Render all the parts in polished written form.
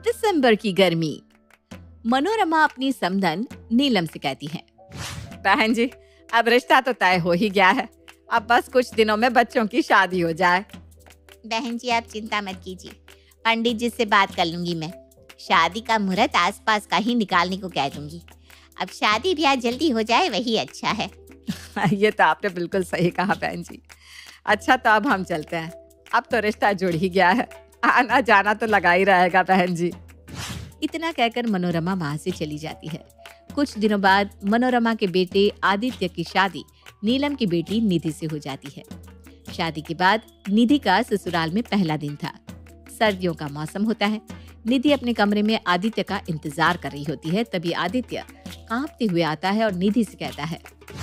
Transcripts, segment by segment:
दिसंबर की गर्मी। मनोरमा अपनी समधन नीलम से कहती है, बहन जी अब रिश्ता तो तय हो ही गया है, अब बस कुछ दिनों में बच्चों की शादी हो जाए। बहन जी आप चिंता मत कीजिए, पंडित जी से बात कर लूंगी मैं। शादी का मुहूर्त आसपास का ही निकालने को कह दूंगी। अब शादी ब्याह जल्दी हो जाए वही अच्छा है। ये तो आपने बिल्कुल सही कहा बहन जी। अच्छा तो अब हम चलते हैं, अब तो रिश्ता जुड़ ही गया है, आना जाना तो लगा ही रहेगा बहन जी। इतना कहकर मनोरमा वहां से चली जाती है। कुछ दिनों बाद मनोरमा के बेटे आदित्य की शादी नीलम की बेटी निधि से हो जाती है। शादी के बाद निधि का ससुराल में पहला दिन था। सर्दियों का मौसम होता है। निधि अपने कमरे में आदित्य का इंतजार कर रही होती है। तभी आदित्य कांपते हुए आता है और निधि से कहता है,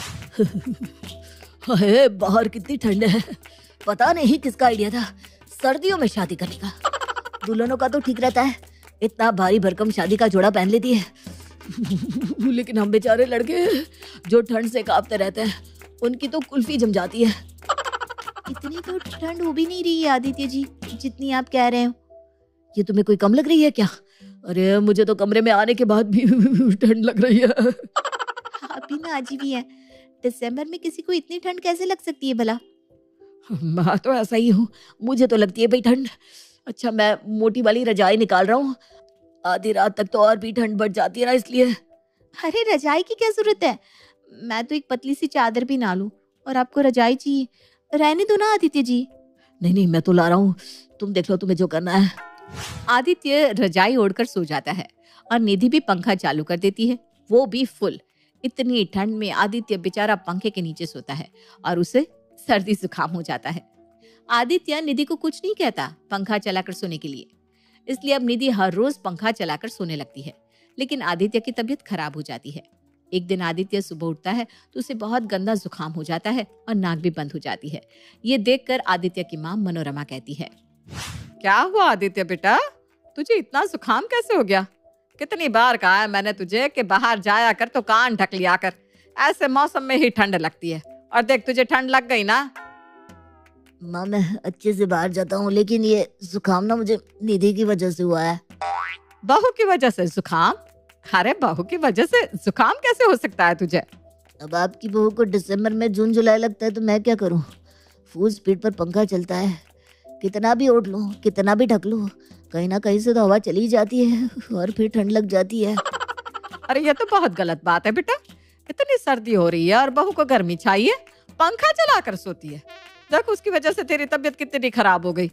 हाय बाहर कितनी ठंड है, पता नहीं किसका आइडिया था सर्दियों में शादी करने का। दुल्हनों का तो ठीक रहता है, इतना भारी भरकम शादी का जोड़ा पहन लेती है, लेकिन हम बेचारे लड़के जो ठंड से कांपते रहते हैं उनकी तो कुल्फी जम जाती है। इतनी तो ठंड हो भी नहीं रही है आदित्य जी जितनी आप कह रहे हो। ये तुम्हें कोई कम लग रही है क्या? अरे मुझे तो कमरे में आने के बाद भी ठंड लग रही है। आप भी ना अजीब ही है, दिसंबर में किसी को इतनी ठंड कैसे लग सकती है भला? मैं तो ऐसा ही हूँ, मुझे तो लगती है भाई ठंड। अच्छा मैं मोटी वाली रजाई निकाल रहा हूँ, आधी रात तक तो और भी ठंड बढ़ जाती है ना इसलिए। अरे रजाई की क्या जरूरत है, मैं तो एक पतली सी चादर भी ना लूं और आपको रजाई चाहिए। रहने दो ना आदित्य जी। नहीं मैं तो ला रहा हूँ, तुम देख लो तुम्हें जो करना है। आदित्य रजाई ओढ़कर सो जाता है और निधि भी पंखा चालू कर देती है, वो भी फुल। इतनी ठंड में आदित्य बेचारा पंखे के नीचे सोता है और उसे सर्दी जुकाम हो जाता है। आदित्य निधि को कुछ नहीं कहता पंखा चलाकर सोने के लिए, इसलिए अब निधि हर रोज पंखा चलाकर सोने लगती है। लेकिन आदित्य की तबीयत खराब हो जाती है। एक दिन आदित्य सुबह उठता है तो उसे बहुत गंदा जुकाम हो जाता है और नाक भी बंद हो जाती है। ये देखकर आदित्य की माँ मनोरमा कहती है, क्या हुआ आदित्य बेटा, तुझे इतना जुकाम कैसे हो गया? कितनी बार कहा है मैंने तुझे कि बाहर जाया कर तो कान ढक लिया कर, ऐसे मौसम में ही ठंड लगती है। और देख तुझे ठंड लग गई ना। माँ मैं अच्छे से बाहर जाता हूँ, लेकिन ये जुकाम ना मुझे निधि की वजह से हुआ है। बहू की वजह से जुकाम? अरे बहू की वजह से जुकाम कैसे हो सकता है तुझे? अब आपकी बहू को दिसंबर में जून जुलाई लगता है तो मैं क्या करूँ? फुल स्पीड पर पंखा चलता है, कितना भी ओढ़ लूं कितना भी ढक लूं कहीं ना कहीं से तो हवा चली जाती है और फिर ठंड लग जाती है। अरे ये तो बहुत गलत बात है बेटा, इतनी सर्दी हो रही है और बहू को गर्मी चाहिए, पंखा चलाकर सोती है। देख उसकी वजह से तेरी तबीयत कितनी खराब हो गई।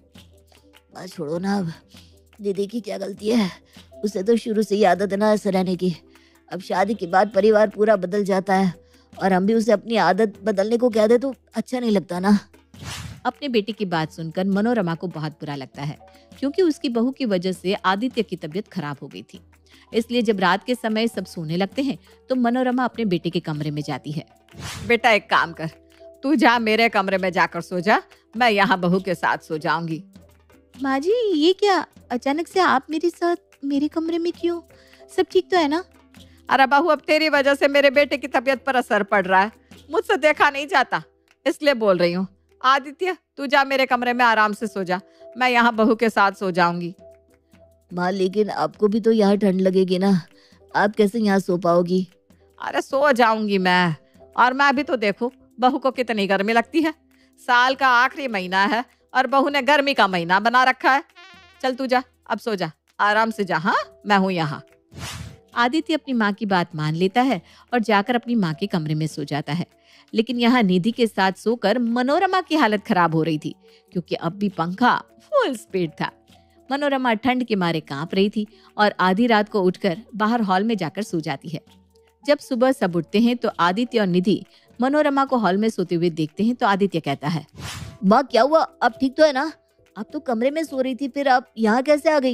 बस छोड़ो ना, अब दीदी की क्या गलती है, उसे तो शुरू से ही आदत है ना ऐसे रहने की। अब शादी के बाद परिवार पूरा बदल जाता है और हम भी उसे अपनी आदत बदलने को कह दे तो अच्छा नहीं लगता ना। अपने बेटे की बात सुनकर मनोरमा को बहुत बुरा लगता है, क्योंकि उसकी बहू की वजह से आदित्य की तबीयत खराब हो गई थी। इसलिए जब रात के समय सब सोने लगते हैं तो मनोरमा अपने बेटे के कमरे में जाती है। बेटा एक काम कर, तू जा मेरे कमरे में जाकर सो जा, मैं यहाँ बहू के साथ सो जाऊंगी। माँ जी ये क्या, अचानक से आप मेरे साथ मेरे कमरे में क्यों? सब ठीक तो है ना? अरे बहू अब तेरी वजह से मेरे बेटे की तबीयत पर असर पड़ रहा है, मुझसे देखा नहीं जाता इसलिए बोल रही हूँ। आदित्य तू जा मेरे कमरे में आराम से सो जा, मैं यहाँ बहू के साथ सो जाऊंगी। माँ लेकिन आपको भी तो यहाँ ठंड लगेगी ना, आप कैसे यहाँ सो पाओगी? अरे सो जाऊंगी मैं, और मैं भी तो देखो बहू को कितनी गर्मी लगती है। साल का आखिरी महीना है और बहू ने गर्मी का महीना बना रखा है। चल तू जा, अब सो जा, आराम से जा, हाँ मैं हूँ यहाँ। आदित्य अपनी माँ की बात मान लेता है और जाकर अपनी माँ के कमरे में सो जाता है। लेकिन यहाँ निधि के साथ सोकर मनोरमा की हालत खराब हो रही थी, क्योंकि अब भी पंखा फुल स्पीड था। मनोरमा ठंड के मारे कांप रही थी और आधी रात को उठकर बाहर हॉल में जाकर सो जाती है। जब सुबह सब उठते हैं तो आदित्य और निधि मनोरमा को हॉल में सोते हुए देखते हैं तो आदित्य कहता है, माँ क्या हुआ, आप ठीक तो है ना? आप तो कमरे में सो रही थी, फिर आप यहाँ कैसे आ गई?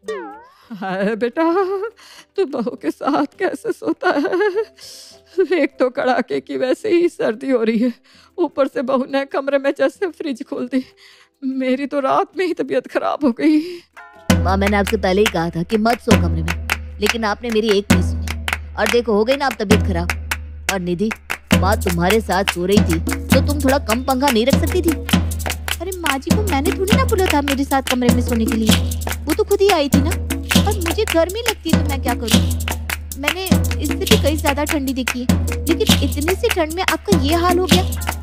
हाय बेटा, तू बहू के साथ कैसे सोता है? एक तो कड़ाके की वैसे ही सर्दी हो रही है, ऊपर से बहू ने कमरे में जैसे फ्रिज खोल दी, मेरी तो रात में ही तबीयत खराब हो गई। माँ मैंने आपसे पहले ही कहा था कि मत सो कमरे में, लेकिन आपने मेरी एक नहीं सुनी और देखो हो गई ना आप तबीयत खराब। और निधि माँ तुम्हारे साथ सो रही थी तो तुम थोड़ा कम पंखा नहीं रख सकती थी? अरे माँ जी को मैंने थोड़ी ना बोला था मेरे साथ कमरे में सोने के लिए, वो तो खुद ही आई थी ना। और गर्मी लगती है तो मैं क्या करूँ? मैंने इससे भी कई ज्यादा ठंडी देखी है, लेकिन इतनी सी ठंड में आपका ये हाल हो गया।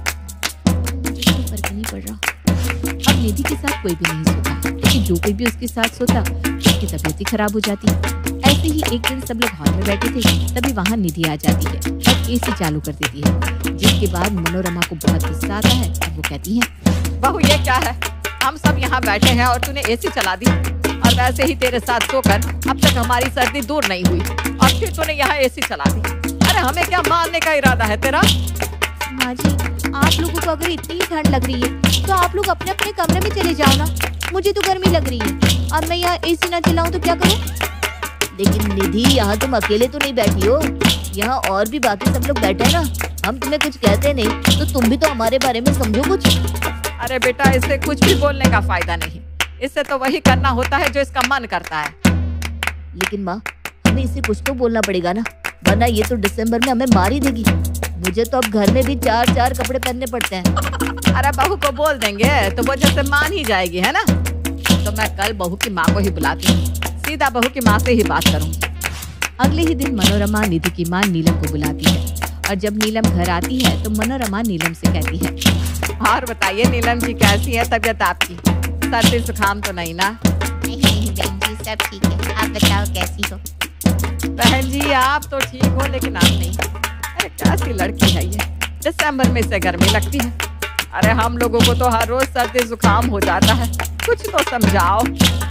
मुझे कोई फर्क नहीं पड़ रहा। अब निधि के साथ कोई भी नहीं सोता, क्योंकि जो कोई भी उसके साथ सोता उसकी तबीयत ही खराब हो जाती। ऐसे ही एक दिन सब लोग हॉल में बैठे थे, तभी वहाँ निधि आ जाती है और एसी चालू कर देती है, जिसके बाद मनोरमा को बहुत गुस्सा आता है और वो कहती है, बहू ये क्या है? हम सब यहाँ बैठे हैं और तूने एसी चला दी, और वैसे ही तेरे साथ सोकर अब तक हमारी सर्दी दूर नहीं हुई और फिर तूने यहाँ एसी चला दी। अरे हमें क्या मारने का इरादा है तेरा? माँ जी, आप लोगों को अगर इतनी ही ठंड लग रही है तो आप लोग अपने अपने कमरे में चले जाओ ना। मुझे तो गर्मी लग रही है और मैं यहाँ एसी ना चलाऊं तो क्या करूँ? लेकिन निधि, यहाँ तुम अकेले तो नहीं बैठी हो, यहाँ और भी बाकी सब लोग बैठे हैं ना। हम तुम्हें कुछ कहते नहीं तो तुम भी तो हमारे बारे में समझो कुछ। अरे बेटा, इससे कुछ भी बोलने का फायदा नहीं, इससे तो वही करना होता है जो इसका मन करता है। लेकिन माँ, हमें इससे कुछ तो बोलना पड़ेगा ना, वरना ये तो दिसंबर में हमें मार ही देगी। मुझे तो अब घर में भी 4-4 कपड़े पहनने पड़ते हैं। अरे बहू को बोल देंगे तो वो जैसे मान ही जाएगी, है ना? तो मैं कल बहू की माँ को ही बुलाती हूँ, सीधा बहू की माँ से ही बात करूंगी। अगले ही दिन मनोरमा निधि की माँ नीलम को बुलाती है, और जब नीलम घर आती है तो मनोरमा नीलम से कहती है, और बताइए नीलम जी, कैसी है तबीयत आपकी? सर्दी जुकाम तो नहीं ना? नहीं नहीं बहन जी, सब ठीक है। आप बताओ कैसी हो? बहन जी आप तो ठीक हो, लेकिन आप नहीं। अरे कैसी लड़की है ये, दिसंबर में से गर्मी लगती है। अरे हम लोगों को तो हर रोज सर्दी जुकाम हो जाता है, कुछ तो समझाओ।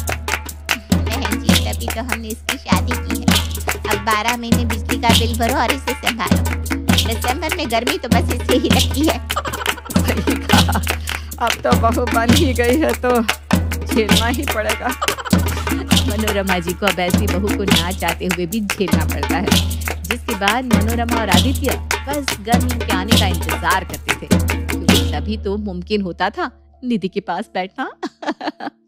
बहन जी, तभी तो हमने इसकी शादी की है। अब 12 महीने बिजली का बिल भरो और इसे संभालो। दिसंबर में गर्मी तो बस इससे ही लगती है। सही कहा, अब तो बहू बन ही गई है तो झेलना ही पड़ेगा। मनोरमा जी को अब ऐसी बहू को ना चाहते हुए भी झेलना पड़ता है, जिसके बाद मनोरमा और आदित्य बस गर्मी के आने का इंतजार करते थे, क्योंकि तभी तो मुमकिन होता था निधि के पास बैठना।